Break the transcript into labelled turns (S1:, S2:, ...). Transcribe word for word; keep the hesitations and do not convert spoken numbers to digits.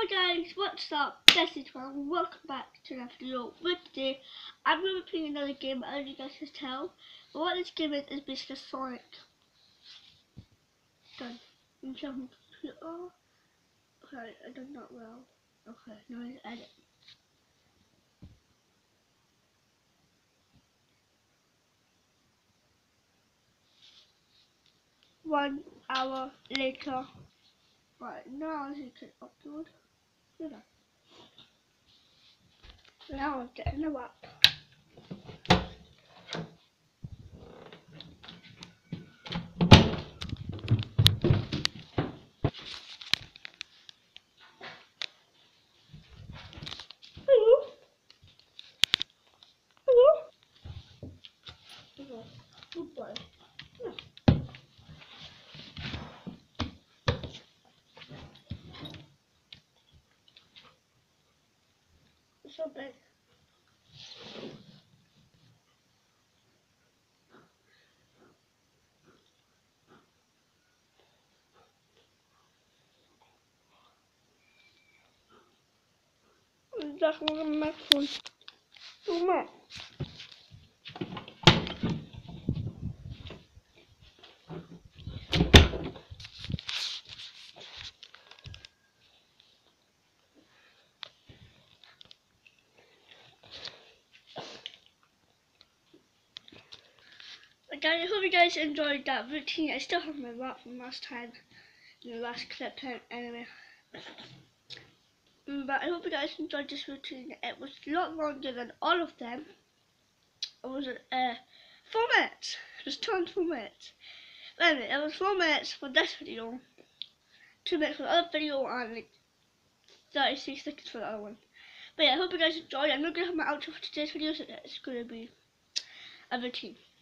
S1: Hi guys, what's up? This is Ron. Welcome back to another video. With today, I'm going to be playing another game, as you guys can tell. But what this game is, is basically Sonic. Done. I'm jumping. Oh, okay, I done that well. Okay, now I edit. One hour later. Right, now I can upload. Did I? Now I'm getting the up. Hello? Hello? Okay. Goodbye. It's so big. That's one of my phones. Too much. Guys, I hope you guys enjoyed that routine. I still have my wrap from last time, in the last clip anyway. Mm, But I hope you guys enjoyed this routine. It was a lot longer than all of them. It was uh, four minutes. It was two and four minutes. But anyway, it was four minutes for this video, two minutes for the other video, and like thirty-six seconds for the other one. But yeah, I hope you guys enjoyed. I'm not gonna have my outro for today's video, so it's gonna be a routine.